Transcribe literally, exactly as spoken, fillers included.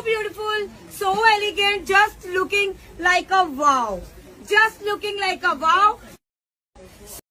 beautiful, so elegant, just looking like a wow. Just looking like a wow.